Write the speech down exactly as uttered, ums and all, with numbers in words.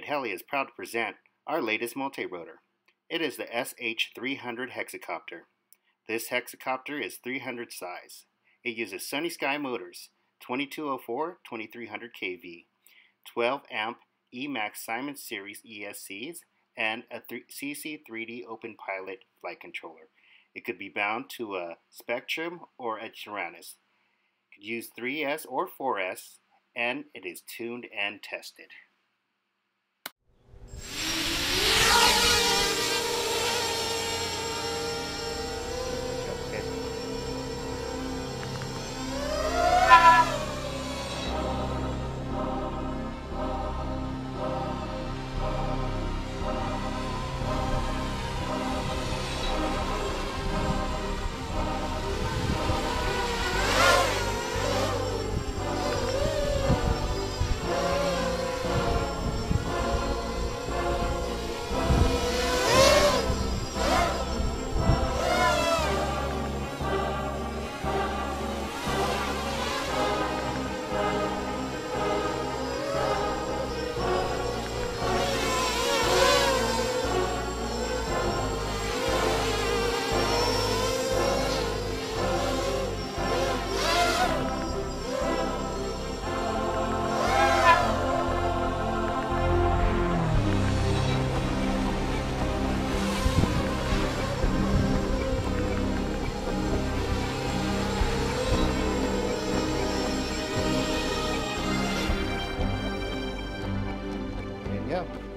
SkynetHeli is proud to present our latest multi-rotor. It is the S H three hundred Hexacopter. This Hexacopter is three hundred size. It uses Sunny Sky motors, twenty-two oh four, twenty-three hundred K V, twelve amp E max Simon Series E S Cs, and a C C three D Open Pilot flight controller. It could be bound to a Spectrum or a Tyrannus. It could use three S or four S, and it is tuned and tested. Yeah.